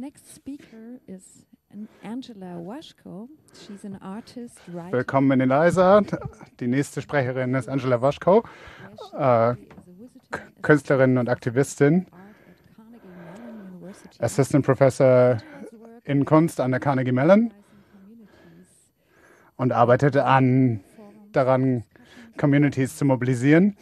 Willkommen in Eliza. Die nächste Sprecherin ist Angela Waschkow, Künstlerin und Aktivistin, Assistant Professor in Kunst an der Carnegie Mellon und arbeitet daran, Communities zu mobilisieren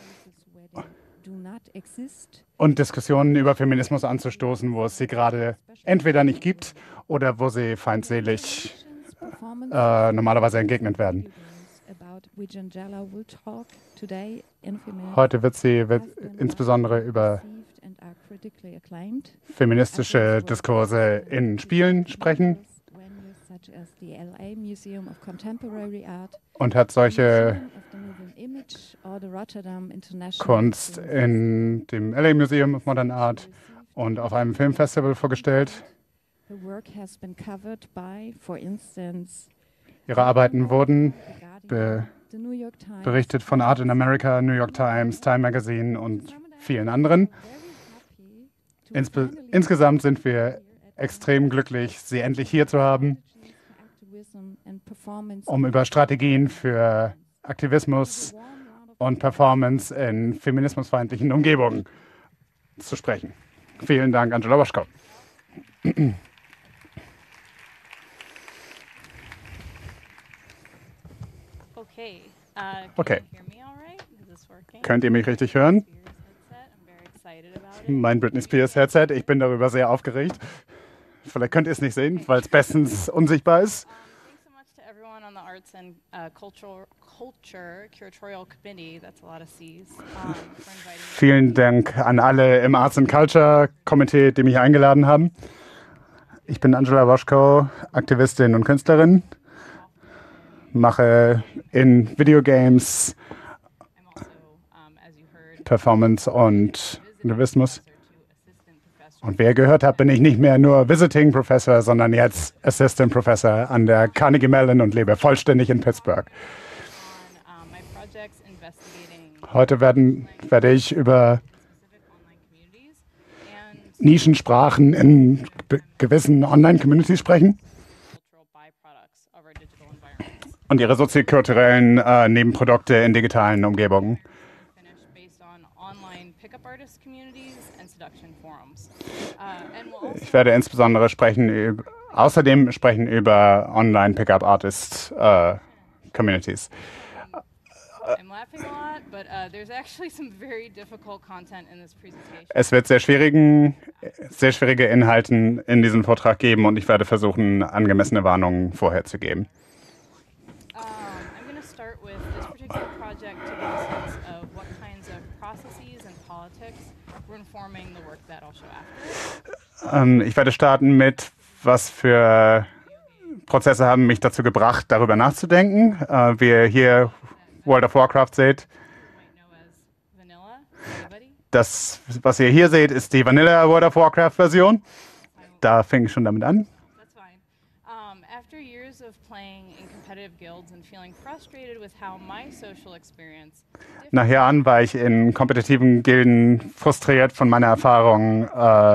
und Diskussionen über Feminismus anzustoßen, wo es sie gerade entweder nicht gibt oder wo sie feindselig normalerweise entgegnet werden. Heute wird sie insbesondere über feministische Diskurse in Spielen sprechen und hat solche Kunst in dem LA Museum of Modern Art und auf einem Filmfestival vorgestellt. Ihre Arbeiten wurden berichtet von Art in America, New York Times, Time Magazine und vielen anderen. Insgesamt sind wir extrem glücklich, Sie endlich hier zu haben, um über Strategien für Aktivismus und Performance in feminismusfeindlichen Umgebungen zu sprechen. Vielen Dank, Angela Waschkow. Okay. Könnt ihr mich richtig hören? Mein Britney Spears Headset. Ich bin darüber sehr aufgeregt. Vielleicht könnt ihr es nicht sehen, weil es bestens unsichtbar ist. Vielen Dank an alle im Arts and Culture Komitee, die mich eingeladen haben. Ich bin Angela Waschkow, Aktivistin und Künstlerin. Mache in Videogames Performance und Aktivismus. Und wie ihr gehört habt, bin ich nicht mehr nur Visiting Professor, sondern jetzt Assistant Professor an der Carnegie Mellon und lebe vollständig in Pittsburgh. Heute werde ich über Nischensprachen in gewissen Online-Communities sprechen und ihre soziokulturellen Nebenprodukte in digitalen Umgebungen. Ich werde insbesondere außerdem sprechen über Online-Pickup-Artist-Communities. Es wird sehr schwierige Inhalte in diesem Vortrag geben und ich werde versuchen, angemessene Warnungen vorher zu geben. Ich werde starten mit, was für Prozesse haben mich dazu gebracht, darüber nachzudenken. Wie ihr hier World of Warcraft seht. Das, was ihr hier seht, ist die Vanilla World of Warcraft Version. Da fing ich schon damit an. Nach Jahren war ich in kompetitiven Gilden frustriert von meiner Erfahrung,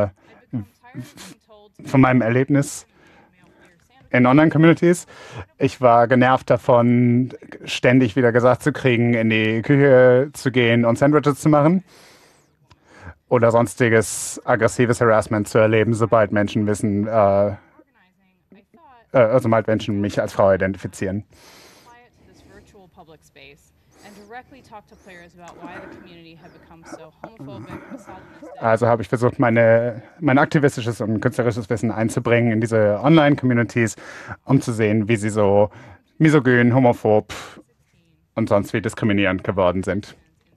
von meinem Erlebnis in Online-Communities. Ich war genervt davon, ständig wieder gesagt zu kriegen, in die Küche zu gehen und Sandwiches zu machen oder sonstiges aggressives Harassment zu erleben, sobald Menschen sobald Menschen mich als Frau identifizieren. Also habe ich versucht, mein aktivistisches und künstlerisches Wissen einzubringen in diese Online-Communities, um zu sehen, wie sie so misogyn, homophob und sonst wie diskriminierend geworden sind.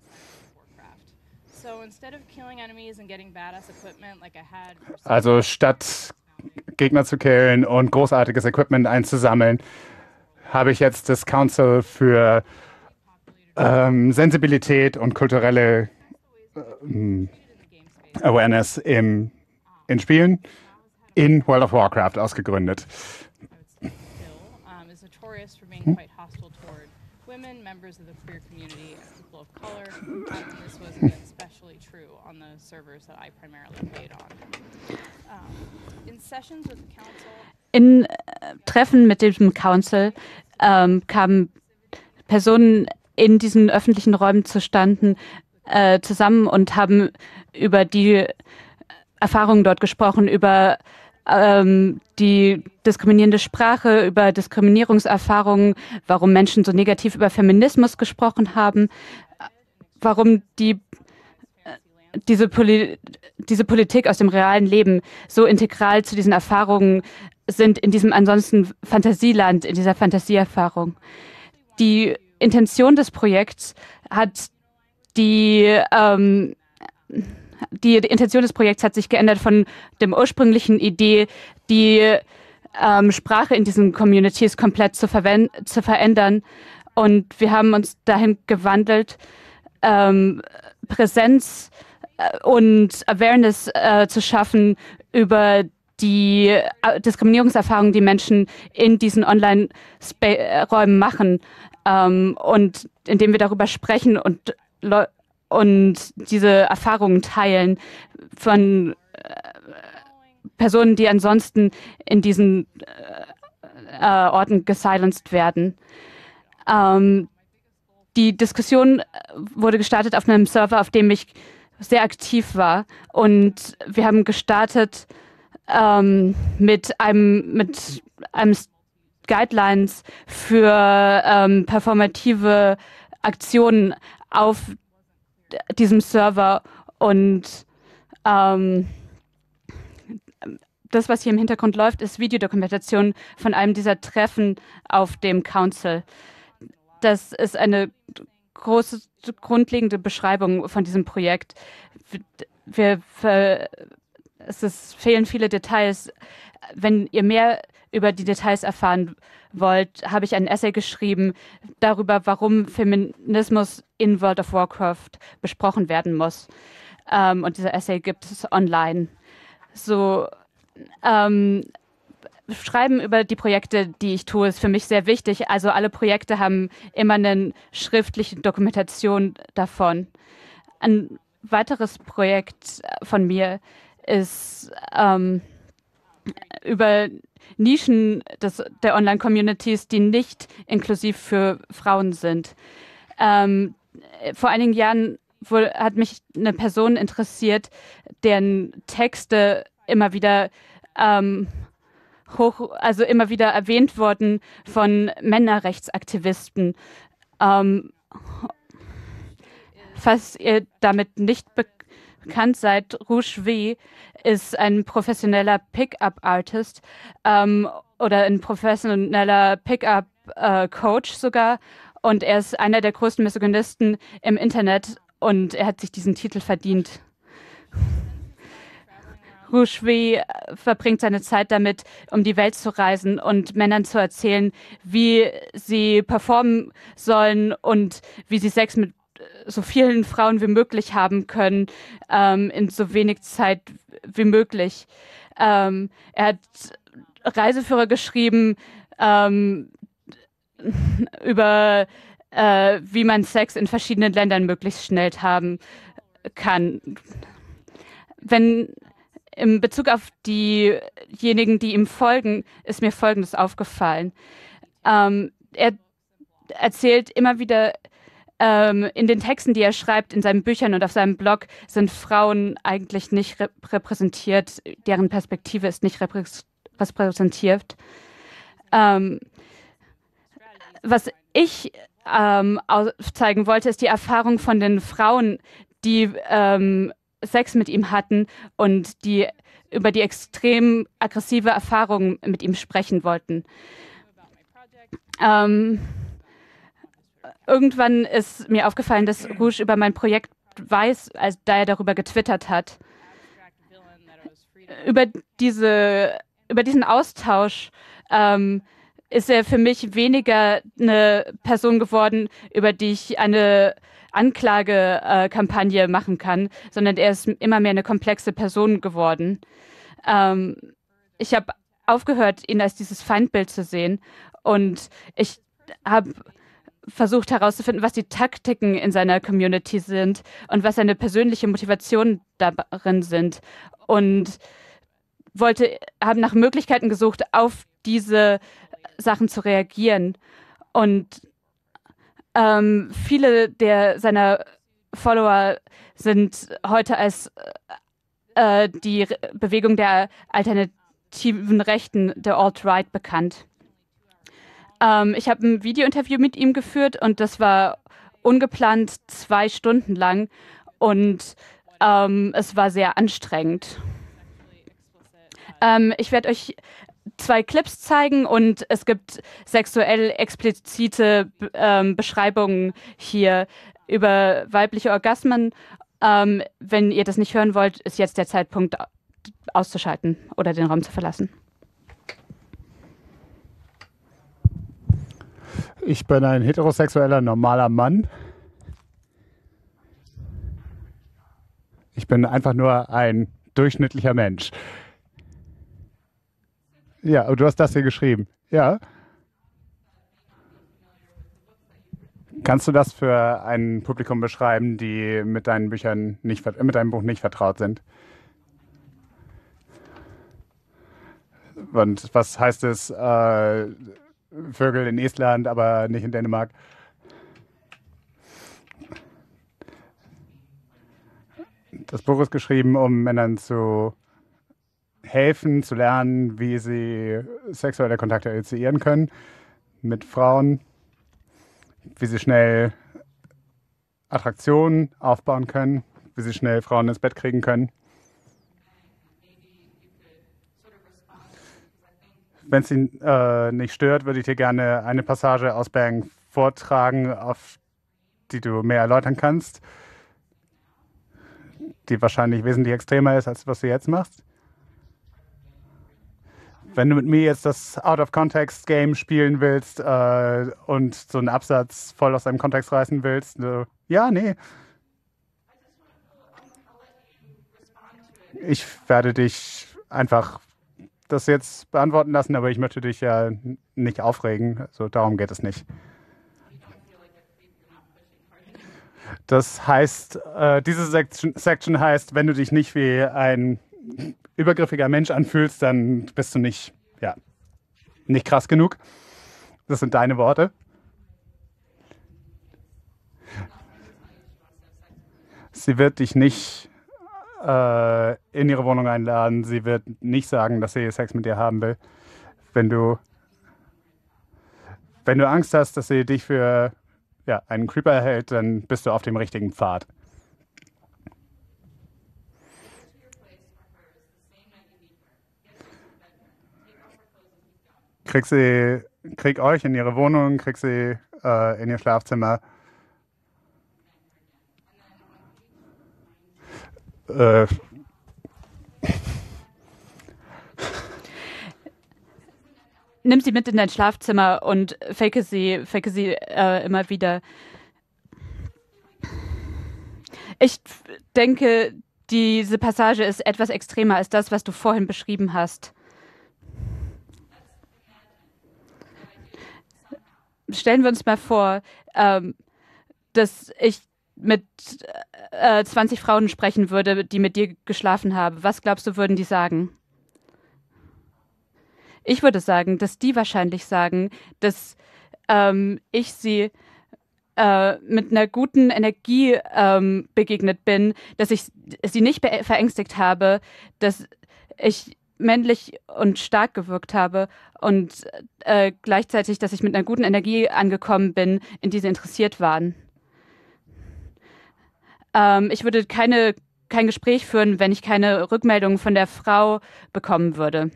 Also statt Gegner zu killen und großartiges Equipment einzusammeln, habe ich jetzt das Council für Sensibilität und kulturelle Awareness in Spielen in World of Warcraft ausgegründet. women, members of the queer community, and people of color. This was especially true on the servers that I primarily played on. In sessions with the council, in Treffen mit dem Council kamen Personen in diesen öffentlichen Räumen zusammen und haben über die Erfahrungen dort gesprochen, über die diskriminierende Sprache, über Diskriminierungserfahrungen, warum Menschen so negativ über Feminismus gesprochen haben, warum diese Politik aus dem realen Leben so integral zu diesen Erfahrungen sind, in diesem ansonsten Fantasieland, in dieser Fantasieerfahrung. Die Intention des Projekts hat die Intention des Projekts hat sich geändert von der ursprünglichen Idee, die Sprache in diesen Communities komplett zu verändern. Und wir haben uns dahin gewandelt, Präsenz und Awareness zu schaffen über die Diskriminierungserfahrungen, die Menschen in diesen Online-Räumen machen. Und indem wir darüber sprechen und diese Erfahrungen teilen von Personen, die ansonsten in diesen Orten gesilenced werden. Die Diskussion wurde gestartet auf einem Server, auf dem ich sehr aktiv war. Und wir haben gestartet mit einem Guidelines für performative Aktionen auf diesem Server, und das, was hier im Hintergrund läuft, ist Videodokumentation von einem dieser Treffen auf dem Council. Das ist eine große, grundlegende Beschreibung von diesem Projekt. Fehlen viele Details. Wenn ihr mehr über die Details erfahren wollt, habe ich ein Essay geschrieben darüber, warum Feminismus in World of Warcraft besprochen werden muss. Und dieser Essay gibt es online. Schreiben über die Projekte, die ich tue, ist für mich sehr wichtig. Also alle Projekte haben immer eine schriftliche Dokumentation davon. Ein weiteres Projekt von mir ist über Nischen der Online-Communities, die nicht inklusiv für Frauen sind. Vor einigen Jahren hat mich eine Person interessiert, deren Texte immer wieder immer wieder erwähnt wurden von Männerrechtsaktivisten. Falls ihr damit nicht bekannt seid, Rouge V ist ein professioneller Pickup-Artist oder ein professioneller Pickup-Coach sogar. Und er ist einer der größten Misogynisten im Internet, und er hat sich diesen Titel verdient. Rouge V verbringt seine Zeit damit, um die Welt zu reisen und Männern zu erzählen, wie sie performen sollen und wie sie Sex mit so vielen Frauen wie möglich haben können, in so wenig Zeit wie möglich. Er hat Reiseführer geschrieben über wie man Sex in verschiedenen Ländern möglichst schnell haben kann. In Bezug auf diejenigen, die ihm folgen, ist mir Folgendes aufgefallen. Er erzählt immer wieder, in den Texten, die er schreibt, in seinen Büchern und auf seinem Blog, sind Frauen eigentlich nicht repräsentiert, deren Perspektive ist nicht repräsentiert. Was ich aufzeigen wollte, ist die Erfahrung von den Frauen, die Sex mit ihm hatten und die über die extrem aggressive Erfahrung mit ihm sprechen wollten. Irgendwann ist mir aufgefallen, dass Rouge über mein Projekt weiß, da er darüber getwittert hat. Über diesen Austausch ist er für mich weniger eine Person geworden, über die ich eine Anklagekampagne machen kann, sondern er ist immer mehr eine komplexe Person geworden. Ich habe aufgehört, ihn als dieses Feindbild zu sehen, und ich habe versucht herauszufinden, was die Taktiken in seiner Community sind und was seine persönliche Motivation darin sind. Und haben nach Möglichkeiten gesucht, auf diese Sachen zu reagieren. Und viele seiner Follower sind heute als die Bewegung der alternativen Rechten, der Alt-Right, bekannt. Ich habe ein Video-Interview mit ihm geführt und das war ungeplant 2 Stunden lang und es war sehr anstrengend. Ich werde euch 2 Clips zeigen und es gibt sexuell explizite Beschreibungen hier über weibliche Orgasmen. Wenn ihr das nicht hören wollt, ist jetzt der Zeitpunkt auszuschalten oder den Raum zu verlassen. Ich bin ein heterosexueller, normaler Mann. Ich bin einfach nur ein durchschnittlicher Mensch. Ja, und du hast das hier geschrieben. Ja. Kannst du das für ein Publikum beschreiben, die mit deinen Büchern mit deinem Buch nicht vertraut sind? Und was heißt es, Vögel in Estland, aber nicht in Dänemark? Das Buch ist geschrieben, um Männern zu helfen, zu lernen, wie sie sexuelle Kontakte initiieren können mit Frauen, wie sie schnell Attraktionen aufbauen können, wie sie schnell Frauen ins Bett kriegen können. Wenn es Sie nicht stört, würde ich dir gerne eine Passage aus Bang vortragen, auf die du mehr erläutern kannst, die wahrscheinlich wesentlich extremer ist, als was du jetzt machst. Wenn du mit mir jetzt das Out-of-Context-Game spielen willst und so einen Absatz voll aus deinem Kontext reißen willst, ja, nee. Ich werde dich einfach das jetzt beantworten lassen, aber ich möchte dich ja nicht aufregen. Also darum geht es nicht. Das heißt, diese Section heißt, wenn du dich nicht wie ein übergriffiger Mensch anfühlst, dann bist du nicht krass genug. Das sind deine Worte. Sie wird dich nicht in ihre Wohnung einladen. Sie wird nicht sagen, dass sie Sex mit dir haben will. Wenn du Angst hast, dass sie dich für einen Creeper hält, dann bist du auf dem richtigen Pfad. Krieg euch in ihre Wohnung, krieg sie in ihr Schlafzimmer. Nimm sie mit in dein Schlafzimmer und fake sie immer wieder. Ich denke, diese Passage ist etwas extremer als das, was du vorhin beschrieben hast. Stellen wir uns mal vor, dass ich mit 20 Frauen sprechen würde, die mit dir geschlafen haben. Was glaubst du, würden die sagen? Ich würde sagen, dass die wahrscheinlich sagen, dass ich sie mit einer guten Energie begegnet bin, dass ich sie nicht verängstigt habe, dass ich männlich und stark gewirkt habe und gleichzeitig, dass ich mit einer guten Energie angekommen bin, in die sie interessiert waren. Ich würde kein Gespräch führen, wenn ich keine Rückmeldung von der Frau bekommen würde.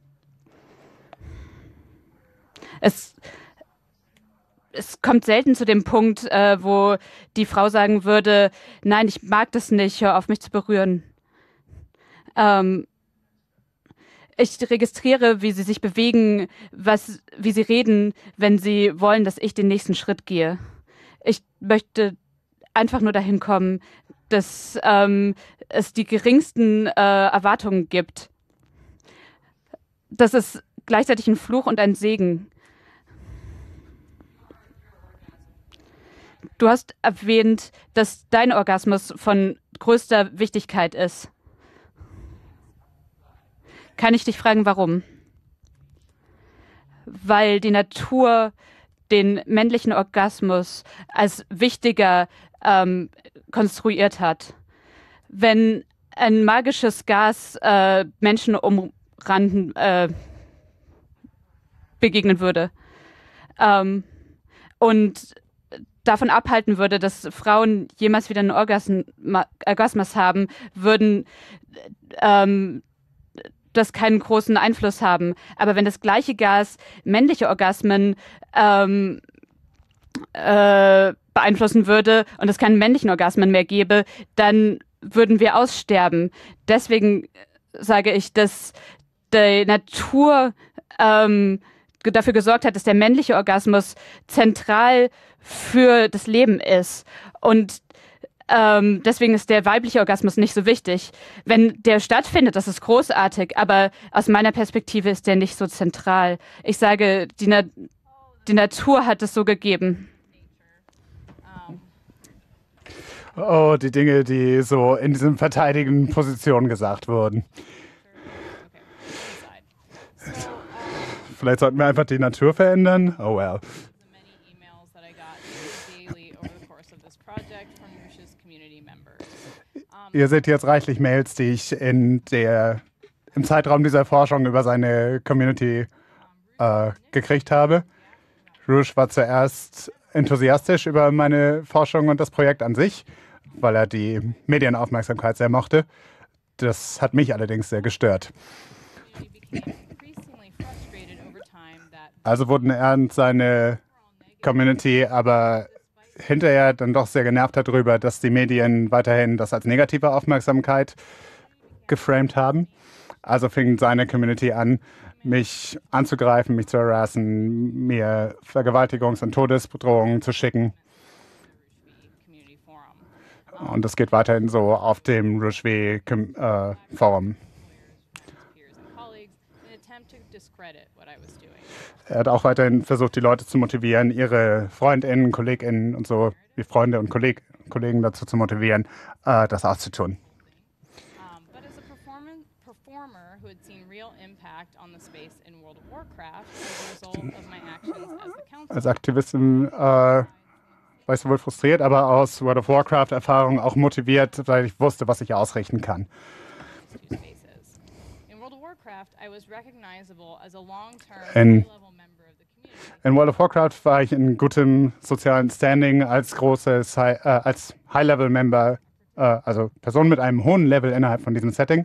Es kommt selten zu dem Punkt, wo die Frau sagen würde, nein, ich mag das nicht, hör auf mich zu berühren. Ich registriere, wie sie sich bewegen, wie sie reden, wenn sie wollen, dass ich den nächsten Schritt gehe. Ich möchte einfach nur dahin kommen, dass es die geringsten Erwartungen gibt. Das ist gleichzeitig ein Fluch und ein Segen. Du hast erwähnt, dass dein Orgasmus von größter Wichtigkeit ist. Kann ich dich fragen, warum? Weil die Natur den männlichen Orgasmus als wichtiger konstruiert hat. Wenn ein magisches Gas Menschen umranden begegnen würde und davon abhalten würde, dass Frauen jemals wieder einen Orgasmus haben, würden das keinen großen Einfluss haben. Aber wenn das gleiche Gas männliche Orgasmen beeinflussen würde und es keinen männlichen Orgasmen mehr gäbe, dann würden wir aussterben. Deswegen sage ich, dass die Natur dafür gesorgt hat, dass der männliche Orgasmus zentral für das Leben ist. Und deswegen ist der weibliche Orgasmus nicht so wichtig. Wenn der stattfindet, das ist großartig, aber aus meiner Perspektive ist der nicht so zentral. Ich sage, die Natur hat es so gegeben. Oh, die Dinge, die so in diesen verteidigenden Positionen gesagt wurden. Vielleicht sollten wir einfach die Natur verändern. Oh well. Ihr seht jetzt reichlich Mails, die ich im Zeitraum dieser Forschung über seine Community gekriegt habe. Rouge war zuerst enthusiastisch über meine Forschung und das Projekt an sich, weil er die Medienaufmerksamkeit sehr mochte. Das hat mich allerdings sehr gestört. Also wurden er und seine Community aber hinterher dann doch sehr genervt darüber, dass die Medien weiterhin das als negative Aufmerksamkeit geframed haben. Also fing seine Community an, mich anzugreifen, mich zu harassen, mir Vergewaltigungs- und Todesbedrohungen zu schicken. Und das geht weiterhin so auf dem Rouge-Forum. Er hat auch weiterhin versucht, die Leute zu motivieren, ihre FreundInnen, KollegInnen und so, wie Freunde und Kollegen dazu zu motivieren, das auszutun. Als Aktivistin war ich sowohl frustriert, aber aus World of Warcraft-Erfahrung auch motiviert, weil ich wusste, was ich ausrichten kann. In World of Warcraft war ich in gutem sozialen Standing als als High-Level-Member, also Person mit einem hohen Level innerhalb von diesem Setting.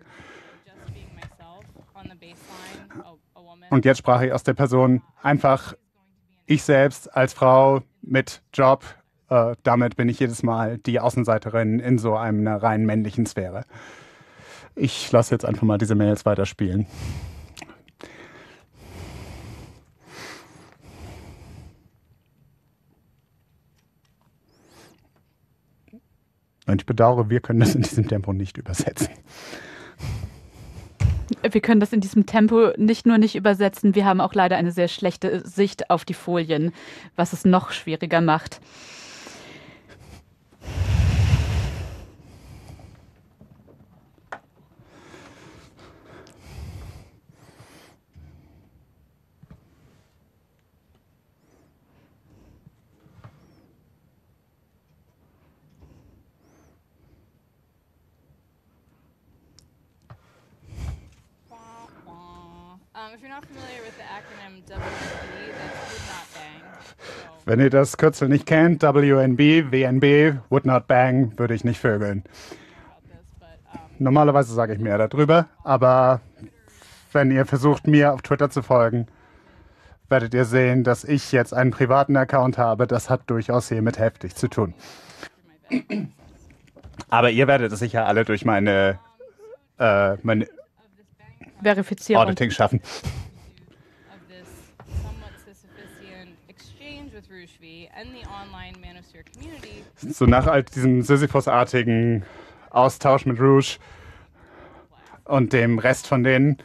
Und jetzt sprach ich aus der Person einfach ich selbst als Frau mit Job. Damit bin ich jedes Mal die Außenseiterin in so einer rein männlichen Sphäre. Ich lasse jetzt einfach mal diese Mails weiterspielen. Und ich bedauere, wir können das in diesem Tempo nicht übersetzen. Wir können das in diesem Tempo nicht nur nicht übersetzen, wir haben auch leider eine sehr schlechte Sicht auf die Folien, was es noch schwieriger macht. Wenn ihr das Kürzel nicht kennt, WNB, WNB, Would Not Bang, würde ich nicht vögeln. Normalerweise sage ich mehr darüber, aber wenn ihr versucht, mir auf Twitter zu folgen, werdet ihr sehen, dass ich jetzt einen privaten Account habe. Das hat durchaus hier mit heftig zu tun. Aber ihr werdet es sicher alle durch meine Verifizierung Auditing schaffen. So nach all diesem Sisyphus-artigen Austausch mit Rouge und dem Rest von denen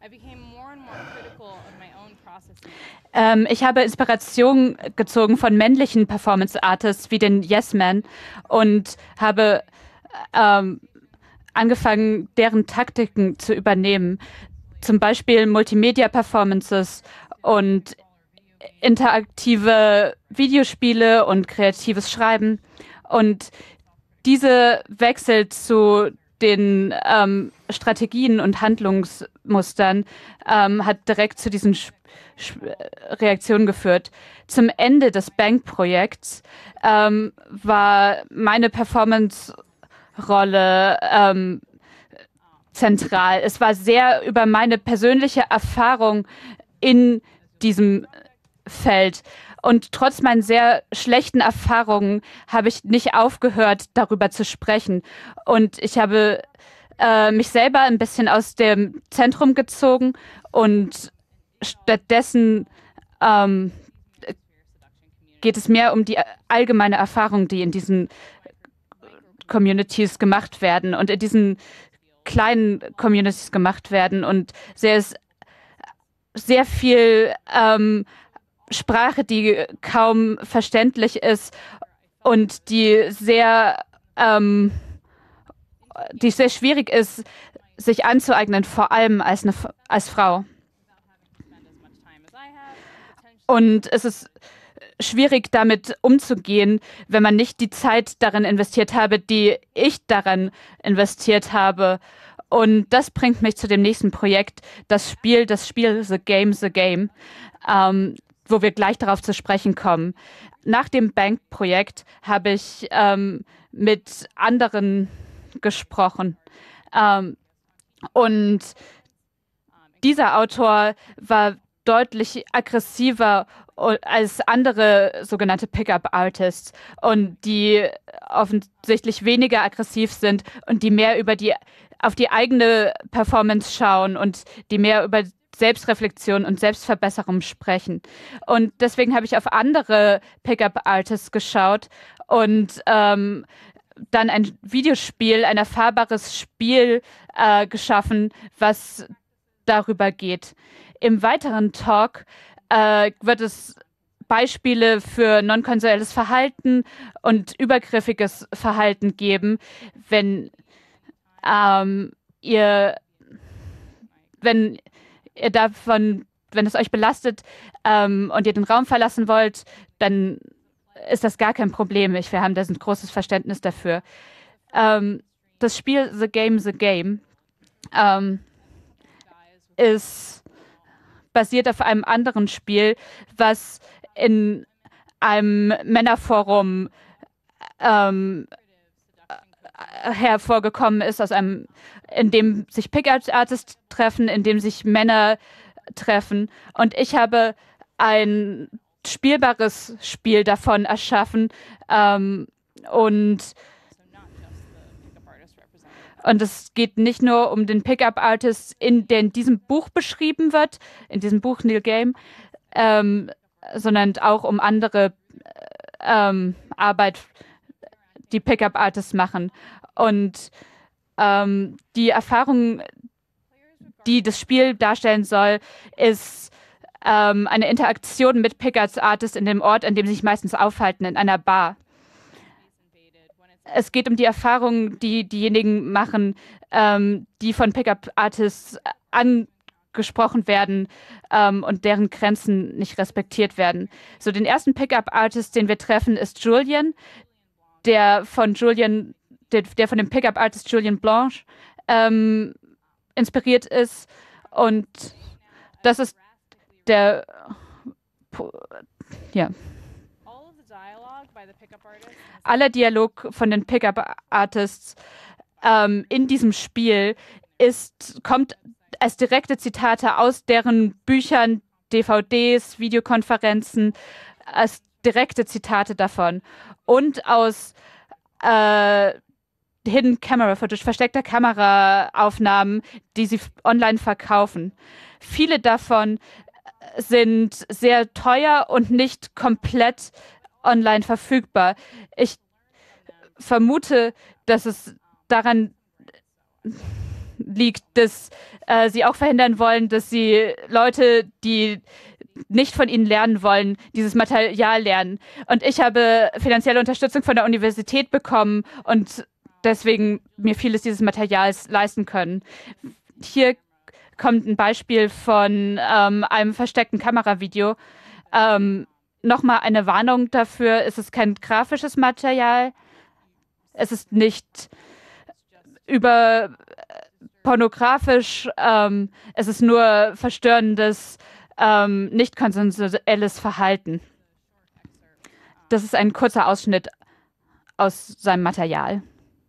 I became more and more critical of my own processes. Ich habe Inspiration gezogen von männlichen Performance Artists wie den Yes Man und habe angefangen, deren Taktiken zu übernehmen. Zum Beispiel Multimedia-Performances und interaktive Videospiele und kreatives Schreiben. Und diese Wechsel zu den Strategien und Handlungsmustern hat direkt zu diesen Reaktionen geführt. Zum Ende des Bank-Projekts war meine Performance-Rolle zentral. Es war sehr über meine persönliche Erfahrung in diesem Feld. Und trotz meinen sehr schlechten Erfahrungen habe ich nicht aufgehört, darüber zu sprechen. Und ich habe mich selber ein bisschen aus dem Zentrum gezogen und stattdessen geht es mehr um die allgemeine Erfahrung, die in diesen Communities gemacht werden und in diesen kleinen Communities gemacht werden. Und sehr viel Sprache, die kaum verständlich ist und die sehr schwierig ist, sich anzueignen, vor allem als Frau. Und es ist schwierig, damit umzugehen, wenn man nicht die Zeit darin investiert habe, die ich daran investiert habe. Und das bringt mich zu dem nächsten Projekt, das Spiel The Game, wo wir gleich darauf zu sprechen kommen. Nach dem Bank-Projekt habe ich mit anderen gesprochen. Und dieser Autor war deutlich aggressiver als andere sogenannte Pickup-Artists und die offensichtlich weniger aggressiv sind und die mehr auf die eigene Performance schauen und die mehr über Selbstreflexion und Selbstverbesserung sprechen. Und deswegen habe ich auf andere Pickup-Artists geschaut und dann ein Videospiel, ein erfahrbares Spiel geschaffen, was darüber geht. Im weiteren Talk wird es Beispiele für non-konsensuelles Verhalten und übergriffiges Verhalten geben, wenn es euch belastet und ihr den Raum verlassen wollt, dann ist das gar kein Problem. Wir haben da ein großes Verständnis dafür. Das Spiel The Game ist basiert auf einem anderen Spiel, was in einem Männerforum hervorgekommen ist, in dem sich Pickup-Artists treffen, in dem sich Männer treffen. Und ich habe ein spielbares Spiel davon erschaffen. Und es geht nicht nur um den Pickup-Artist, der in diesem Buch beschrieben wird, in diesem Buch Neil Game, sondern auch um andere Arbeit, die Pickup-Artists machen. Und die Erfahrung, die das Spiel darstellen soll, ist eine Interaktion mit Pickup-Artists in dem Ort, an dem sie sich meistens aufhalten, in einer Bar. Es geht um die Erfahrungen, die diejenigen machen, die von Pickup-Artists angesprochen werden und deren Grenzen nicht respektiert werden. So, den ersten Pickup-Artist, den wir treffen, ist Julian, der von dem Pickup-Artist Julien Blanche inspiriert ist. Und das ist aller Dialog von den Pickup-Artists in diesem Spiel kommt als direkte Zitate aus deren Büchern, DVDs, Videokonferenzen, als direkte Zitate davon. Und aus Hidden Camera Footage, versteckter Kameraaufnahmen, die sie online verkaufen. Viele davon sind sehr teuer und nicht komplett online verfügbar. Ich vermute, dass es daran liegt, dass sie auch verhindern wollen, dass sie Leute, die nicht von ihnen lernen wollen, dieses Material lernen. Und ich habe finanzielle Unterstützung von der Universität bekommen und deswegen mir vieles dieses Materials leisten können. Hier kommt ein Beispiel von einem versteckten Kameravideo. Nochmal eine Warnung dafür, es ist kein grafisches Material. Es ist nicht über pornografisch, es ist nur verstörendes, nicht konsensuelles Verhalten. Das ist ein kurzer Ausschnitt aus seinem Material.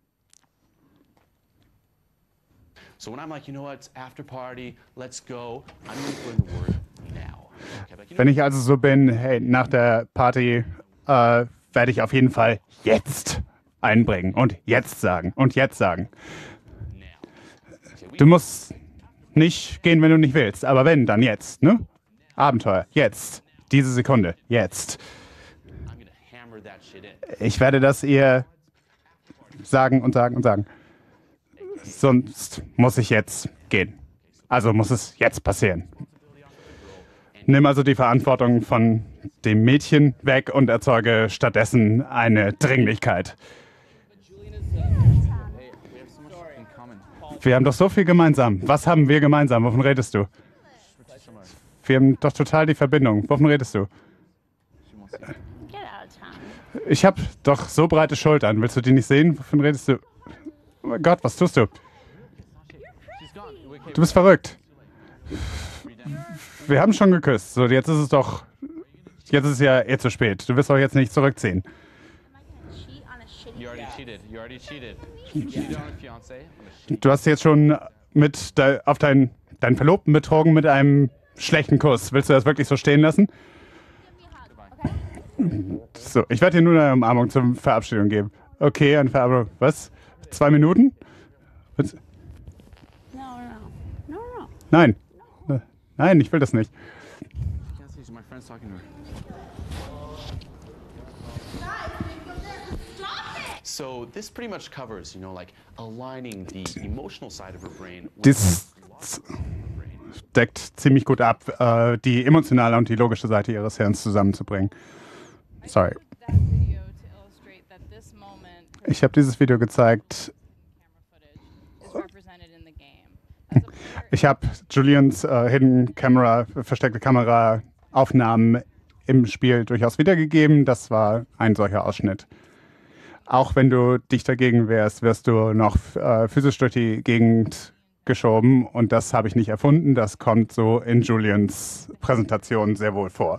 So when I'm like, you know what, it's after party, let's go, I'm going to learn the word now. Okay, like, Wenn ich also so bin, hey, nach der Party werde ich auf jeden Fall jetzt einbringen und jetzt sagen und jetzt sagen. Du musst nicht gehen, wenn du nicht willst, aber wenn, dann jetzt, ne? Abenteuer, jetzt, diese Sekunde, jetzt. I'm going to hammer that shit in. Ich werde das ihr sagen und sagen und sagen. Sonst muss ich jetzt gehen. Also muss es jetzt passieren. Nimm also die Verantwortung von dem Mädchen weg und erzeuge stattdessen eine Dringlichkeit. Wir haben doch so viel gemeinsam. Was haben wir gemeinsam? Wovon redest du? Wir haben doch total die Verbindung. Wovon redest du? Ich habe doch so breite Schultern. Willst du die nicht sehen? Wovon redest du? Oh mein Gott, was tust du? Du bist verrückt. Wir haben schon geküsst. So, jetzt ist es doch... Jetzt ist es ja eh zu spät. Du wirst doch jetzt nicht zurückziehen. You already cheated. You already cheated. You cheated on a fiance. Du hast jetzt schon auf deinen Verlobten betrogen mit einem schlechten Kuss. Willst du das wirklich so stehen lassen? So, ich werde dir nur eine Umarmung zur Verabschiedung geben. Okay, eine Verabschiedung. Was? 2 Minuten? Was? Nein. Nein, ich will das nicht. My friend's talking to her. So this pretty much covers, you know, like aligning the emotional side of her brain with Dies the logical side of her brain. deckt ziemlich gut ab, die emotionale und die logische Seite ihres Hirns zusammenzubringen. Sorry. That video to illustrate that this moment Ich habe dieses Video gezeigt. camera footage is represented in the game. As a player, Ich habe Julians Hidden Camera, versteckte Kameraaufnahmen im Spiel durchaus wiedergegeben. Das war ein solcher Ausschnitt. Auch wenn du dich dagegen wehrst, wirst du noch physisch durch die Gegend geschoben. Und das habe ich nicht erfunden. Das kommt so in Julians Präsentation sehr wohl vor.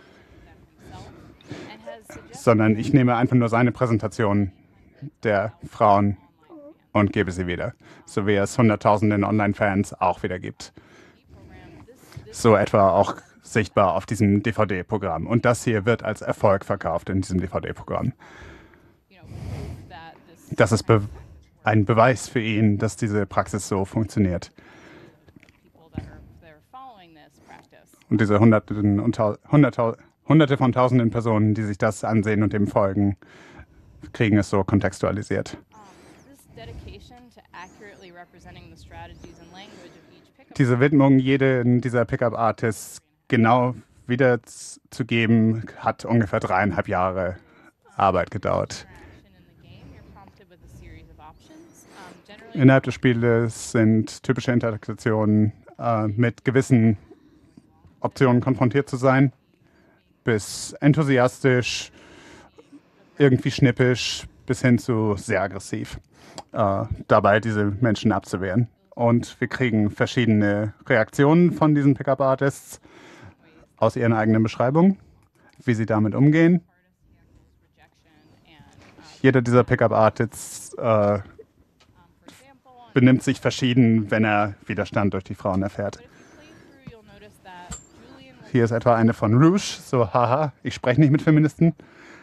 and has suggested Sondern ich nehme einfach nur seine Präsentation der Frauen und gebe sie wieder. So wie es Hunderttausenden Online-Fans auch wieder gibt. program So etwa auch sichtbar auf diesem DVD-Programm. Und das hier wird als Erfolg verkauft in diesem DVD-Programm. proof that this Das ist ein Beweis für ihn, dass diese Praxis so funktioniert. people that are following this practice. Und diese Hunderte von Tausenden Personen, die sich das ansehen und dem folgen, kriegen es so kontextualisiert. This dedication to accurately representing the strategies and language of each pickup Diese Widmung jeden dieser Pickup-Artists genau wiederzugeben, hat ungefähr 3,5 Jahre Arbeit gedauert. interaction in the game, you're prompted with a series of options. Generally, Innerhalb des Spieles sind typische Interaktionen mit gewissen Optionen konfrontiert zu sein, bis enthusiastisch, irgendwie schnippisch, bis hin zu sehr aggressiv, dabei diese Menschen abzuwehren. Und wir kriegen verschiedene Reaktionen von diesen Pickup-Artists aus ihren eigenen Beschreibungen, wie sie damit umgehen. rejection and, Jeder dieser Pickup-Artists for example, on benimmt sich verschieden, wenn er Widerstand durch die Frauen erfährt. But if you play through, you'll notice that Julian will Hier ist etwa eine von Rouge, so haha, ich spreche nicht mit Feministen.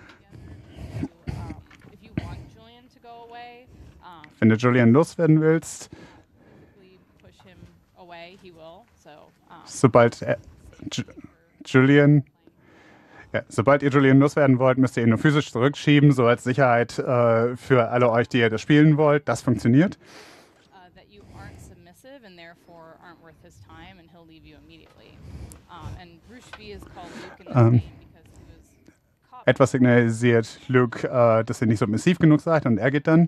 if you want Julian to go away, Wenn du Julian loswerden willst, we push him away, he will. So, sobald sobald ihr Julian loswerden wollt, müsst ihr ihn nur physisch zurückschieben, so als Sicherheit für alle euch, die ihr das spielen wollt. Das funktioniert. that you aren't submitting his time and he'll leave you immediately. And Rushvi is called Luke in this game because he was caught. Etwas signalisiert Luke, dass ihr nicht submissiv genug seid und er geht dann.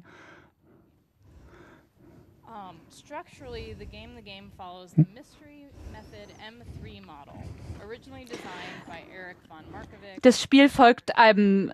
Structurally, the game follows the Mystery Method M3 model, originally designed by Eric von Markovic. Das Spiel folgt einem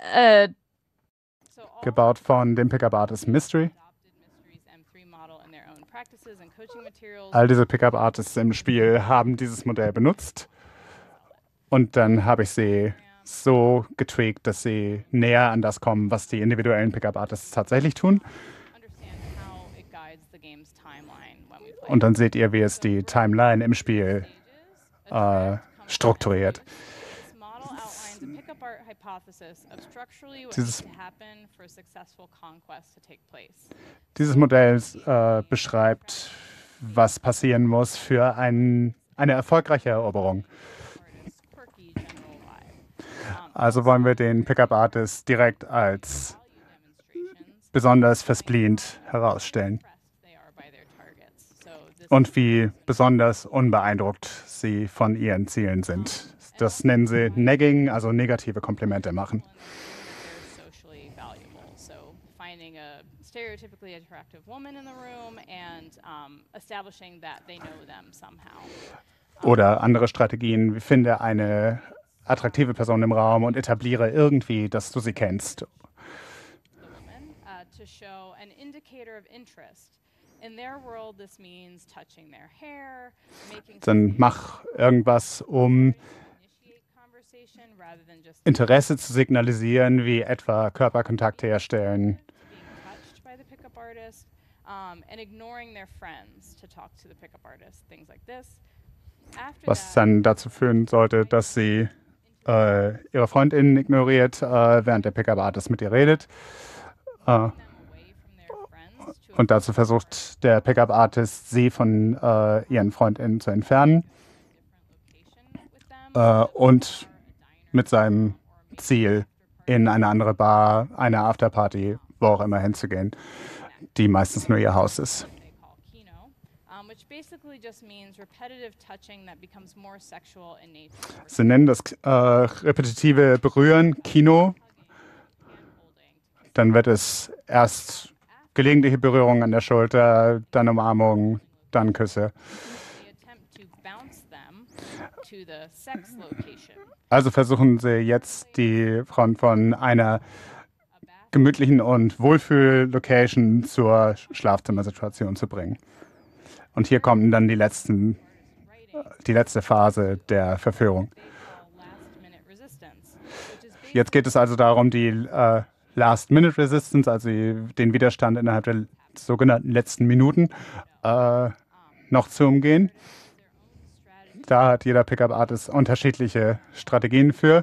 So all Gebaut von dem Pickup-Artist Mystery. adopted Mystery's M3 model in their own practices and coaching materials. All diese Pickup-Artists im Spiel haben dieses Modell benutzt. Und dann habe ich sie so getweakt, dass sie näher an das kommen, was die individuellen Pickup-Artists tatsächlich tun. Understand how it guides the game's timeline when we play. Und dann seht ihr, wie es die Timeline im Spiel strukturiert. This model outlines a pickup art hypothesis of structurally what Dieses- needs to happen for a successful conquest to take place. Dieses Modell beschreibt, was passieren muss für eine erfolgreiche Eroberung. Artist's quirky general vibe. Also wollen wir den Pickup-Artist direkt als Value demonstrations besonders verspleent herausstellen. impressed they are by their targets. So this Und wie besonders unbeeindruckt sie von ihren Zielen sind. Das nennen sie Negging, also negative Komplimente machen. they're socially valuable. So finding a stereotypically attractive woman in the room and establishing that they know them somehow. Oder andere Strategien, wie finde eine attraktive Person im Raum und etabliere irgendwie, dass du sie kennst. The woman to show an indicator of interest. In their world, this means touching their hair, making Dann mach irgendwas, um initiate conversation rather than just Interesse zu signalisieren, wie etwa Körperkontakt herstellen. being touched by the pickup artist, and ignoring their friends to talk to the pickup artist, things like this. After Was that, dann dazu führen sollte, dass sie ihre Freundinnen ignoriert, während der Pickup-Artist mit ihr redet. them away from their friends to Und dazu versucht der Pickup-Artist, sie von ihren Freundinnen zu entfernen. different location with them. Und mit seinem Ziel, in eine andere Bar, eine Afterparty, wo auch immer hinzugehen, die meistens nur ihr Haus ist. They call kino, which basically just means repetitive touching that becomes more sexual in nature. Sie nennen das repetitive Berühren Kino. Hand-holding. Dann wird es erst gelegentliche Berührung an der Schulter, dann Umarmung, dann Küsse. They attempt to bounce them to the sex location. Also versuchen sie jetzt, die Frauen von einer gemütlichen und Wohlfühl-Location zur Schlafzimmersituation zu bringen. Und hier kommen dann die letzte Phase der Verführung. They call last-minute resistance, which is Jetzt geht es also darum, die Last-Minute-Resistance, also den Widerstand innerhalb der sogenannten letzten Minuten, noch zu umgehen. strategy Da hat jeder Pickup-Artist unterschiedliche Strategien für,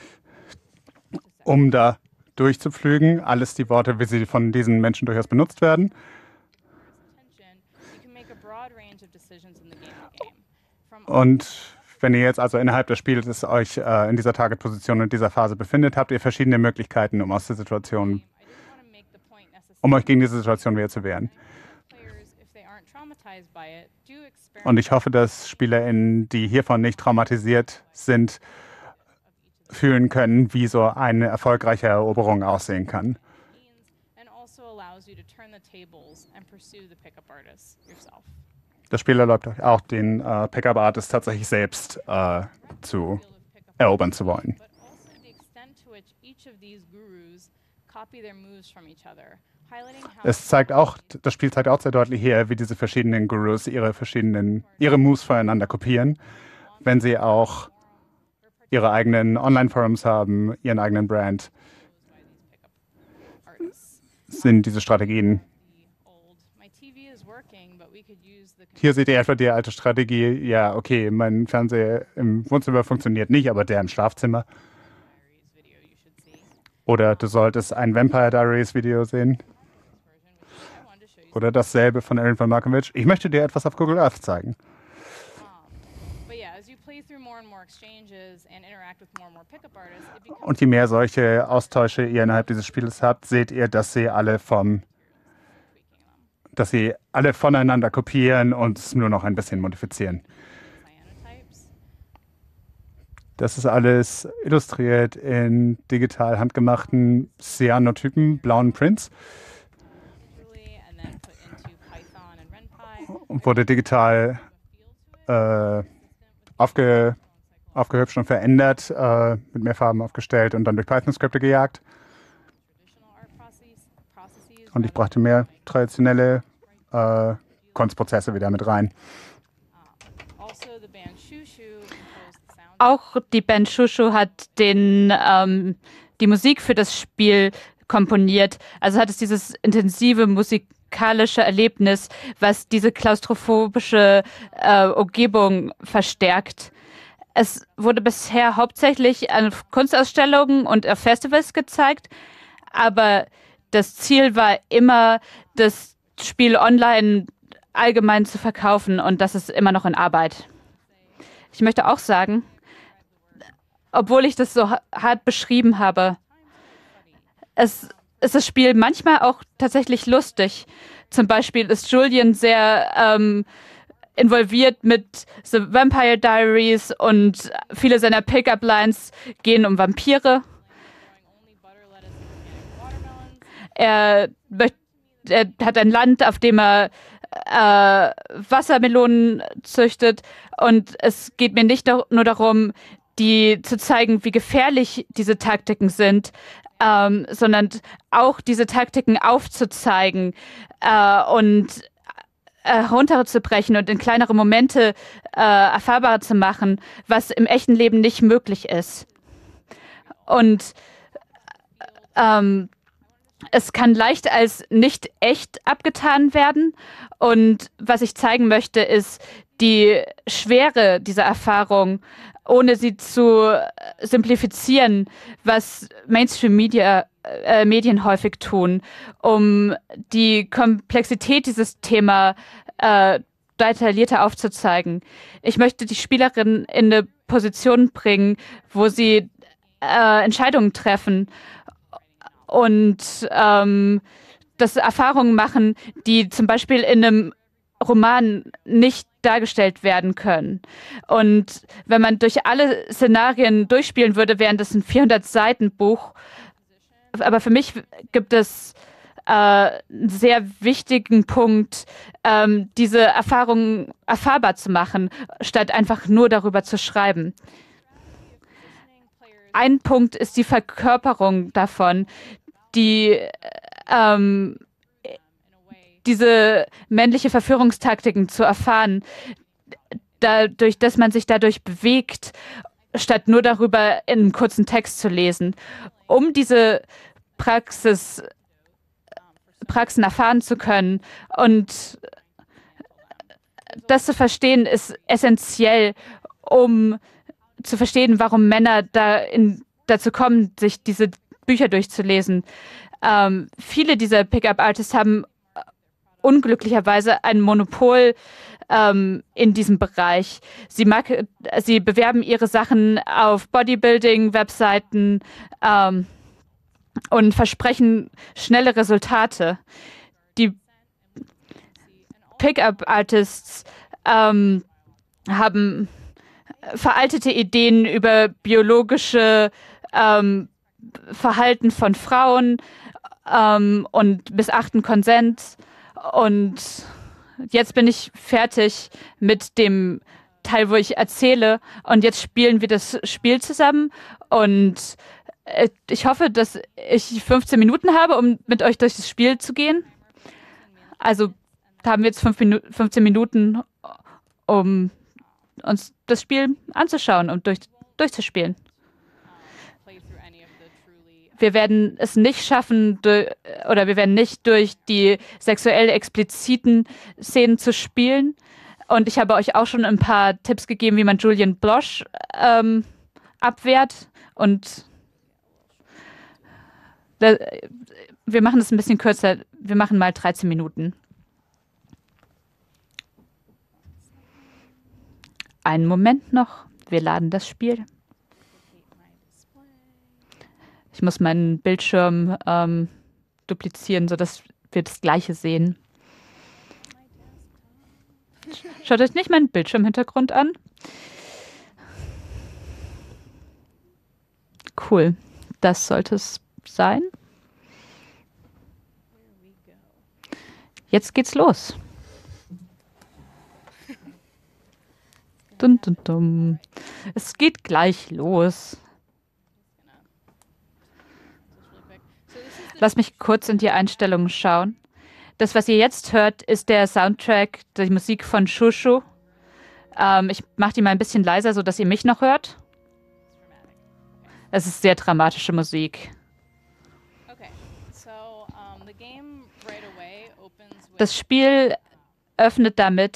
um da durchzupflügen. Alles die Worte, wie sie von diesen Menschen durchaus benutzt werden. attention. You can make a broad range of decisions in the game. From Und wenn ihr jetzt also innerhalb des Spiels euch in dieser Target-Position und dieser Phase befindet, habt ihr verschiedene Möglichkeiten, um aus der Situation, I didn't want to make the point necessarily. um euch gegen diese Situation wieder zu wehren. Players, if they aren't traumatized by it, do experiment Und ich hoffe, dass SpielerInnen, die hiervon nicht traumatisiert sind, fühlen können, wie so eine erfolgreiche Eroberung aussehen kann. means and also allows you to turn the tables and pursue the pickup artist yourself. Das Spiel erlaubt euch auch, den Pickup-Artist tatsächlich selbst zu Field of pickup erobern zu wollen. but also the extent to which each of these gurus copy their moves from each other, highlighting how Das Spiel zeigt auch sehr deutlich hier, wie diese verschiedenen Gurus ihre Moves voneinander kopieren, wenn sie auch ihre eigenen Online-Forums haben, ihren eigenen Brand, artists. sind diese Strategien. The old, my TV is working, but we could use the Hier seht ihr etwa die alte Strategie, ja, okay, mein Fernseher im Wohnzimmer funktioniert nicht, aber der im Schlafzimmer. Diaries video you should see. Oder du solltest ein Vampire Diaries Video sehen. Version, which I wanted to show you. Oder dasselbe von Erin von Markovic. Ich möchte dir etwas auf Google Earth zeigen. But yeah, as you play through more and more exchanges and interact with more and more pickup artists, it becomes Und je mehr solche Austausche ihr innerhalb dieses Spiels habt, seht ihr, dass sie alle vom tweaking them. dass sie alle voneinander kopieren und es nur noch ein bisschen modifizieren. cyanotypes. Das ist alles illustriert in digital handgemachten Cyanotypen, blauen Prints Visually, and then put into Python and RenPy. und wurde digital aufgehübscht und verändert, mit mehr Farben aufgestellt und dann durch Python-Skripte gejagt. Traditional art processes Und ich brachte mehr traditionelle Kunstprozesse wieder mit rein. Also, the band Shushu composed the sound. Auch die Band Shushu hat die Musik für das Spiel komponiert. Also hat es dieses intensive musikalische Erlebnis, was diese klaustrophobische Umgebung verstärkt. Es wurde bisher hauptsächlich an Kunstausstellungen und auf Festivals gezeigt, aber das Ziel war immer, das Spiel online allgemein zu verkaufen und das ist immer noch in Arbeit. Ich möchte auch sagen, obwohl ich das so hart beschrieben habe, es ist das Spiel manchmal auch tatsächlich lustig. Zum Beispiel ist Julian sehr involviert mit The Vampire Diaries und viele seiner Pickup-Lines gehen um Vampire. Only butter, lettuce, and organic watermelons. Er hat ein Land, auf dem er Wassermelonen züchtet und es geht mir nicht nur darum, zu zeigen, wie gefährlich diese Taktiken sind, sondern auch diese Taktiken aufzuzeigen und herunterzubrechen und in kleinere Momente erfahrbar zu machen, was im echten Leben nicht möglich ist. Und es kann leicht als nicht echt abgetan werden. Und was ich zeigen möchte, ist die Schwere dieser Erfahrung, ohne sie zu simplifizieren, was Mainstream-Medien häufig tun, um die Komplexität dieses Themas detaillierter aufzuzeigen. Ich möchte die Spielerin in eine Position bringen, wo sie Entscheidungen treffen und das Erfahrungen machen, die zum Beispiel in einem Roman nicht dargestellt werden können. Und wenn man durch alle Szenarien durchspielen würde, wären das ein 400-Seiten-Buch. Aber für mich gibt es einen sehr wichtigen Punkt, diese Erfahrungen erfahrbar zu machen, statt einfach nur darüber zu schreiben. Ein Punkt ist die Verkörperung davon, diese männliche Verführungstaktiken zu erfahren, dadurch, dass man sich dadurch bewegt, statt nur darüber in einem kurzen Text zu lesen. Um diese Praxen erfahren zu können und das zu verstehen, ist essentiell, um zu verstehen, warum Männer dazu kommen, sich diese Bücher durchzulesen. Viele dieser Pickup-Artists haben unglücklicherweise ein Monopol in diesem Bereich. Sie bewerben ihre Sachen auf Bodybuilding-Webseiten und versprechen schnelle Resultate. Die Pickup-Artists haben veraltete Ideen über biologische Verhalten von Frauen und missachten Konsens. Und jetzt bin ich fertig mit dem Teil, wo ich erzähle. Und jetzt spielen wir das Spiel zusammen. Und ich hoffe, dass ich 15 Minuten habe, um mit euch durch das Spiel zu gehen. Also haben wir jetzt 15 Minuten, um uns das Spiel anzuschauen und durchzuspielen. Wir werden es nicht schaffen, oder wir werden nicht durch die sexuell expliziten Szenen zu spielen. Und ich habe euch auch schon ein paar Tipps gegeben, wie man Julian Blosch abwehrt. Und wir machen es ein bisschen kürzer. Wir machen mal 13 Minuten. Einen Moment noch. Wir laden das Spiel. Ich muss meinen Bildschirm duplizieren, sodass wir das Gleiche sehen. Schaut euch nicht meinen Bildschirmhintergrund an. Cool. Das sollte es sein. Jetzt geht's los. Dun, dun, dun. Es geht gleich los. Lass mich kurz in die Einstellungen schauen. Das, was ihr jetzt hört, ist der Soundtrack, die Musik von Shushu. Ich mache die mal ein bisschen leiser, sodass ihr mich noch hört. Es ist sehr dramatische Musik. Das Spiel öffnet damit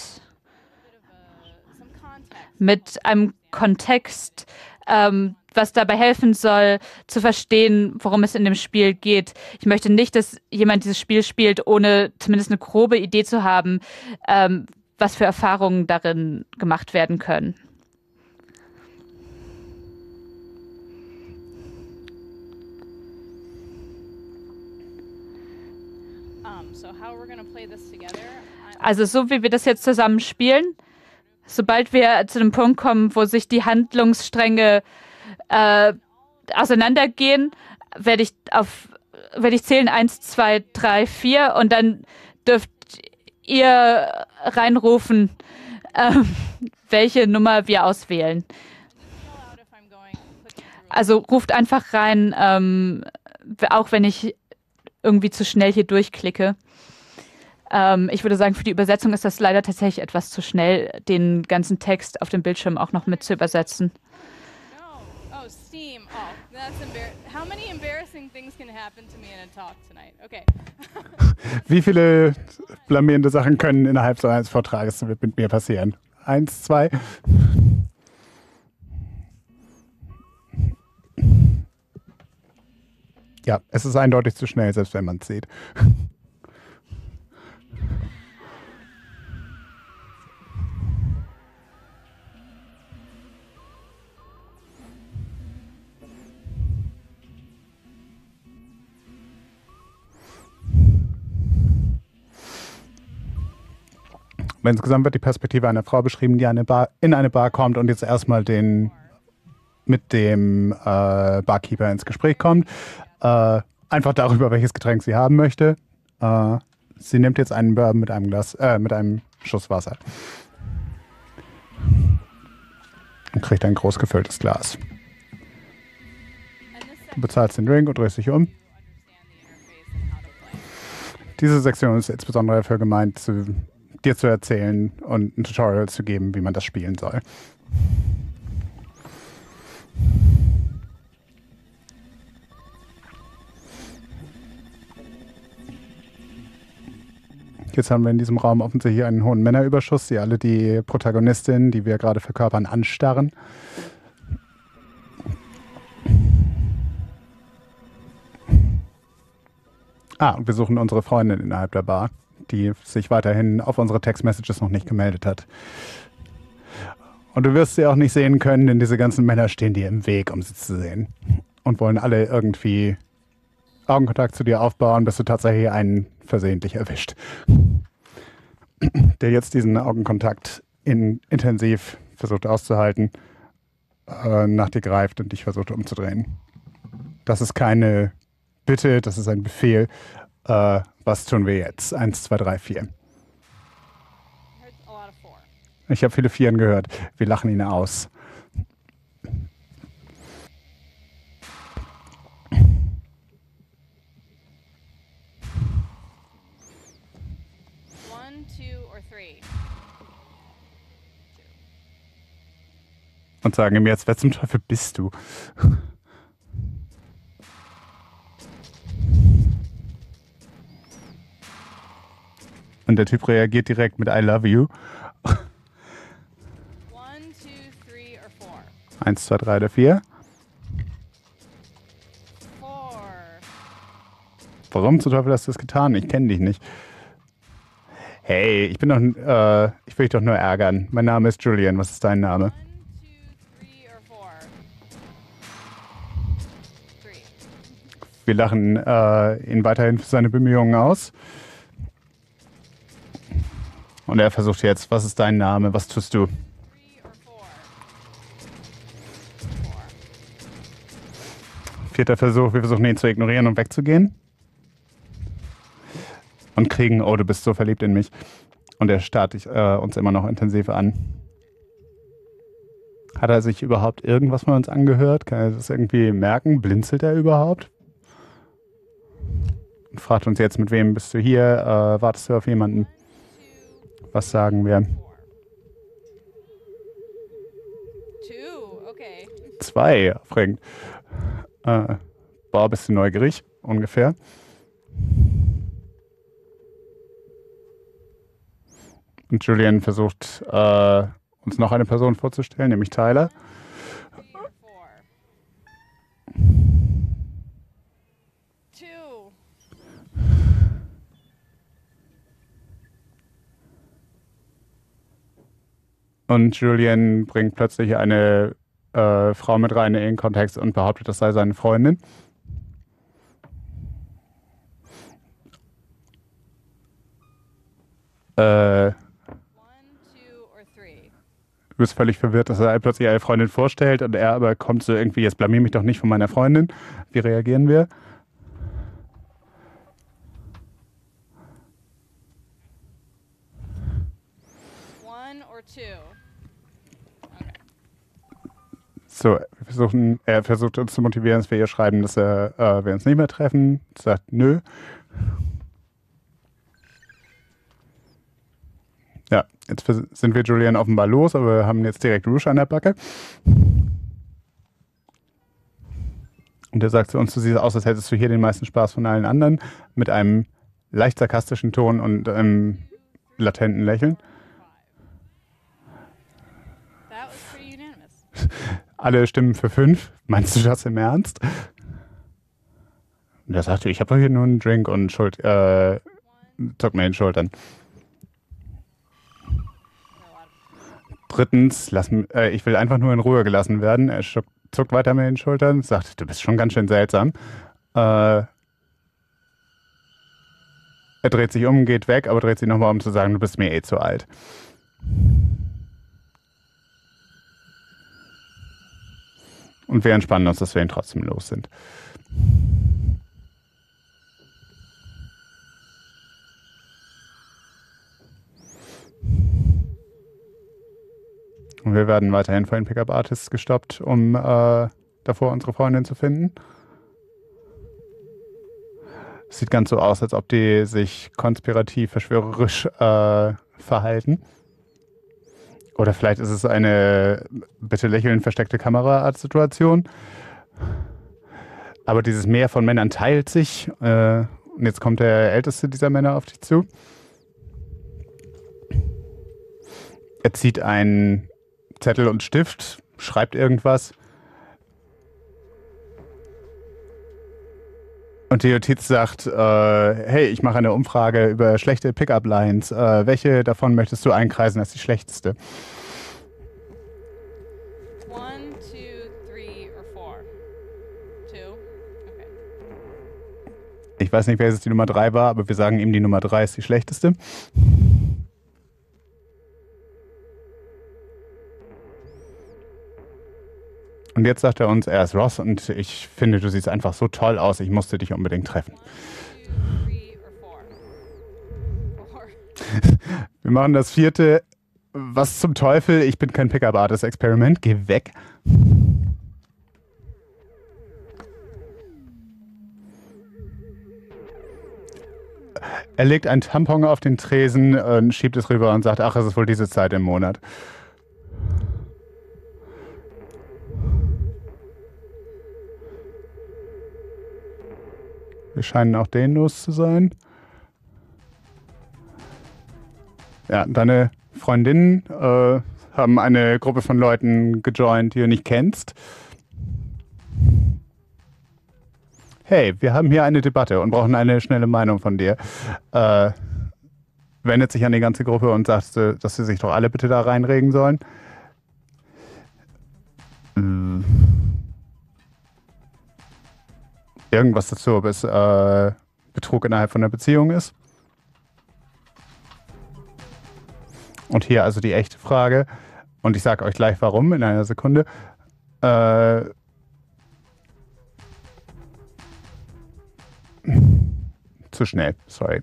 mit einem Kontext, was dabei helfen soll, zu verstehen, worum es in dem Spiel geht. Ich möchte nicht, dass jemand dieses Spiel spielt, ohne zumindest eine grobe Idee zu haben, was für Erfahrungen darin gemacht werden können. Also so wie wir das jetzt zusammen spielen, sobald wir zu dem Punkt kommen, wo sich die Handlungsstränge auseinandergehen, werde ich zählen 1, 2, 3, 4 und dann dürft ihr reinrufen, welche Nummer wir auswählen. Also ruft einfach rein, auch wenn ich irgendwie zu schnell hier durchklicke. Ich würde sagen, für die Übersetzung ist das leider tatsächlich etwas zu schnell, den ganzen Text auf dem Bildschirm auch noch mit zu übersetzen. Oh, Steam. Oh, that's embarrassing. How many embarrassing things can happen to me in a talk tonight? Okay. Wie viele blamierende Sachen können innerhalb so eines Vortrages mit mir passieren? 1, 2. Ja, es ist eindeutig zu schnell, selbst wenn man es sieht. Insgesamt wird die Perspektive einer Frau beschrieben, die in eine Bar kommt und jetzt erstmal mit dem Barkeeper ins Gespräch kommt. Einfach darüber, welches Getränk sie haben möchte. Sie nimmt jetzt einen Bourbon mit einem Schuss Wasser. Und kriegt ein groß gefülltes Glas. Du bezahlst den Drink und drehst dich um. Diese Sektion ist insbesondere dafür gemeint, dir zu erzählen und ein Tutorial zu geben, wie man das spielen soll. Jetzt haben wir in diesem Raum offensichtlich einen hohen Männerüberschuss, die alle die Protagonistin, die wir gerade verkörpern, anstarren. Und wir suchen unsere Freundin innerhalb der Bar, die sich weiterhin auf unsere Text-Messages noch nicht gemeldet hat. Und du wirst sie auch nicht sehen können, denn diese ganzen Männer stehen dir im Weg, um sie zu sehen. Und wollen alle irgendwie Augenkontakt zu dir aufbauen, bis du tatsächlich einen versehentlich erwischt. Der jetzt diesen Augenkontakt intensiv versucht auszuhalten, nach dir greift und dich versucht umzudrehen. Das ist keine Bitte, das ist ein Befehl. Was tun wir jetzt? 1, 2, 3, 4. Ich habe viele Vieren gehört. Wir lachen ihn aus. Und sagen ihm jetzt, wer zum Teufel bist du? Und der Typ reagiert direkt mit I love you. 1, 2, 3 oder 4. Warum zum Teufel hast du das getan? Ich kenne dich nicht. Hey, ich will dich doch nur ärgern. Mein Name ist Julian. Was ist dein Name? Wir lachen ihn weiterhin für seine Bemühungen aus. Und er versucht jetzt, was ist dein Name, was tust du? 3 or 4? 4. Vierter Versuch, wir versuchen ihn zu ignorieren und wegzugehen. Und kriegen, oh, du bist so verliebt in mich. Und er starrt uns immer noch intensiv an. Hat er sich überhaupt irgendwas von uns angehört? Kann er das irgendwie merken? Blinzelt er überhaupt? Und fragt uns jetzt, mit wem bist du hier? Wartest du auf jemanden? 2, Was sagen wir? 4. 2, okay. 2, aufregend. Boah, bist du neugierig? Ungefähr. Und Julian versucht, uns noch eine Person vorzustellen, nämlich Tyler. 3 or 4? 2. Und Julian bringt plötzlich eine Frau mit rein in den Kontext und behauptet, das sei seine Freundin. Du 1, 2 or 3? bist völlig verwirrt, dass er plötzlich eine Freundin vorstellt und er aber kommt so irgendwie, jetzt blamier mich doch nicht von meiner Freundin. Wie reagieren wir? 1 or 2? Okay. So, er versucht uns zu motivieren, dass wir ihr schreiben, dass wir uns nicht mehr treffen. Sagt, nö. Ja, jetzt sind wir Julian offenbar los, aber wir haben jetzt direkt Rouge an der Backe. Und er sagt zu uns, du siehst aus, als hättest du hier den meisten Spaß von allen anderen, mit einem leicht sarkastischen Ton und einem latenten Lächeln. 5. That was pretty unanimous. Alle stimmen für 5. Meinst du das im Ernst? Und er sagte, ich habe doch hier nur einen Drink und zuckt mir in den Schultern. Drittens, ich will einfach nur in Ruhe gelassen werden. Er zuckt weiter mit den Schultern, sagt, du bist schon ganz schön seltsam. Er dreht sich um, geht weg, aber dreht sich nochmal um zu sagen, du bist mir eh zu alt. Und wir entspannen uns, dass wir ihn trotzdem los sind. Und wir werden weiterhin von den Pickup-Artists gestoppt, um davor unsere Freundin zu finden. Sieht ganz so aus, als ob die sich konspirativ, verschwörerisch verhalten. Oder vielleicht ist es eine bitte lächeln, versteckte Kamera-Art-Situation. Aber dieses Meer von Männern teilt sich. Und jetzt kommt der älteste dieser Männer auf dich zu. Er zieht einen Zettel und Stift, schreibt irgendwas. Und die Notiz sagt, hey, ich mache eine Umfrage über schlechte Pickup-Lines. Welche davon möchtest du einkreisen als die schlechteste? 1, 2, 3 or 4? 2? Okay. Ich weiß nicht, welches die Nummer 3 war, aber wir sagen ihm, die Nummer 3 ist die schlechteste. Und jetzt sagt er uns, er ist Ross und ich finde, du siehst einfach so toll aus, ich musste dich unbedingt treffen. 1, 2, 3 or 4? 4. Wir machen das 4. Was zum Teufel? Ich bin kein Pickup-Artist-Experiment. Geh weg. Er legt einen Tampon auf den Tresen und schiebt es rüber und sagt, ach, es ist wohl diese Zeit im Monat. Wir scheinen auch den los zu sein. Ja, deine Freundinnen haben eine Gruppe von Leuten gejoint, die du nicht kennst. Hey, wir haben hier eine Debatte und brauchen eine schnelle Meinung von dir. Wendet sich an die ganze Gruppe und sagt, dass sie sich doch alle bitte da reinregen sollen. Irgendwas dazu, ob es Betrug innerhalb von einer Beziehung ist. Und hier also die echte Frage. Und ich sage euch gleich warum in einer Sekunde. Zu schnell, sorry.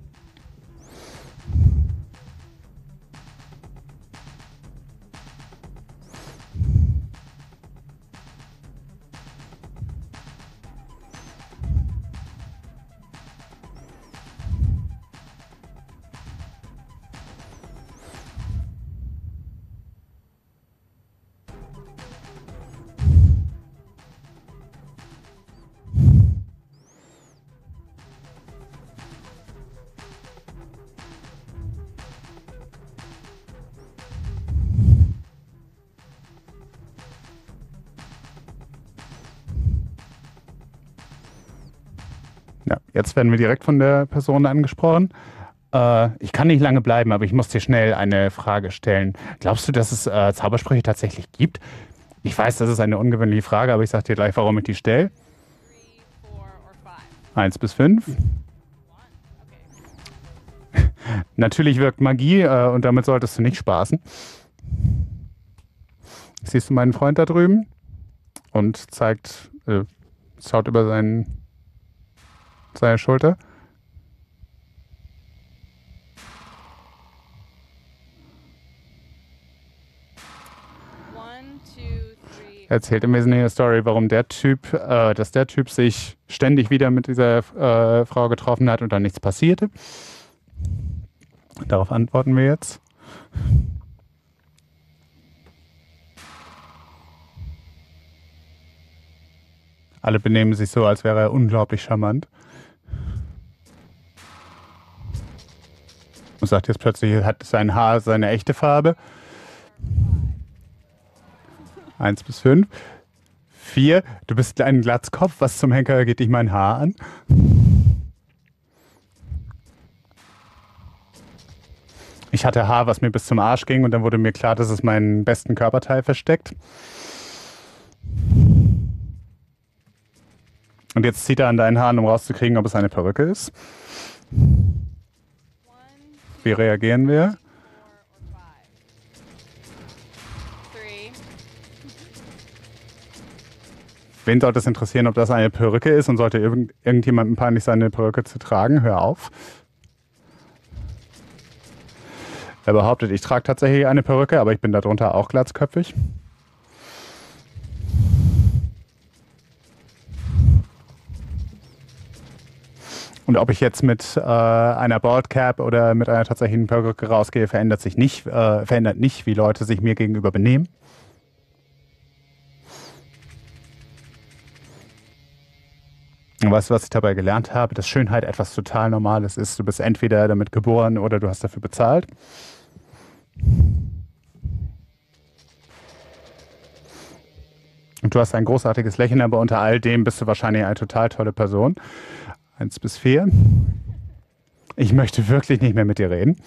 Ja, jetzt werden wir direkt von der Person angesprochen. Ich kann nicht lange bleiben, aber ich muss dir schnell eine Frage stellen. Glaubst du, dass es Zaubersprüche tatsächlich gibt? Ich weiß, das ist eine ungewöhnliche Frage, aber ich sage dir gleich, warum ich die stelle. 3, 4, or 5? 1 bis 5. 1. Okay. Natürlich wirkt Magie und damit solltest du nicht spaßen. Siehst du meinen Freund da drüben? Und schaut über seine Schulter. Er erzählt im Wesentlichen eine Story, warum dass der Typ sich ständig wieder mit dieser Frau getroffen hat und dann nichts passierte. Darauf antworten wir jetzt. Alle benehmen sich so, als wäre er unglaublich charmant. Und sagt jetzt plötzlich, hat sein Haar seine echte Farbe. 1 bis 5. 4. Du bist ein Glatzkopf. Was zum Henker geht dich mein Haar an? Ich hatte Haar, was mir bis zum Arsch ging und dann wurde mir klar, dass es meinen besten Körperteil versteckt. Und jetzt zieht er an deinen Haaren, um rauszukriegen, ob es eine Perücke ist. Wie reagieren wir? 3. Wen sollte es interessieren, ob das eine Perücke ist und sollte irgendjemandem peinlich sein, eine Perücke zu tragen? Hör auf. Er behauptet, ich trage tatsächlich eine Perücke, aber ich bin darunter auch glatzköpfig. Und ob ich jetzt mit einer Baldcap oder mit einer tatsächlichen Perücke rausgehe, verändert nicht, wie Leute sich mir gegenüber benehmen. Und weißt du, was ich dabei gelernt habe? Dass Schönheit etwas total Normales ist. Du bist entweder damit geboren oder du hast dafür bezahlt. Und du hast ein großartiges Lächeln, aber unter all dem bist du wahrscheinlich eine total tolle Person. 1 bis 4. Ich möchte wirklich nicht mehr mit dir reden.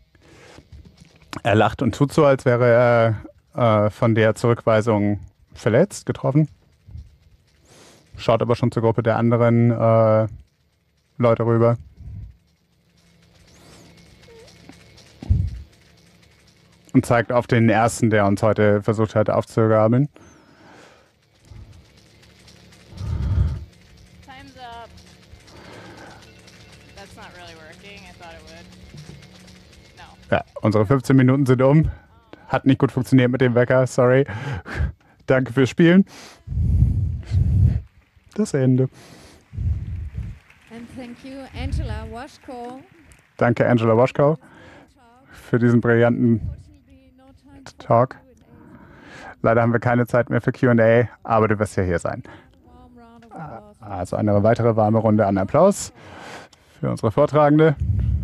Er lacht und tut so, als wäre er von der Zurückweisung verletzt, getroffen. Schaut aber schon zur Gruppe der anderen Leute rüber. Und zeigt auf den ersten, der uns heute versucht hat aufzugabeln. Time's up. That's not really working. I thought it would. No. Ja, unsere 15 Minuten sind um. Hat nicht gut funktioniert mit dem Wecker, sorry. Danke fürs Spielen. Das Ende. And thank you, Angela Washko. Danke, Angela Washko, für diesen brillanten Talk. Leider haben wir keine Zeit mehr für Q&A, aber du wirst ja hier sein. Also eine weitere warme Runde an Applaus für unsere Vortragende.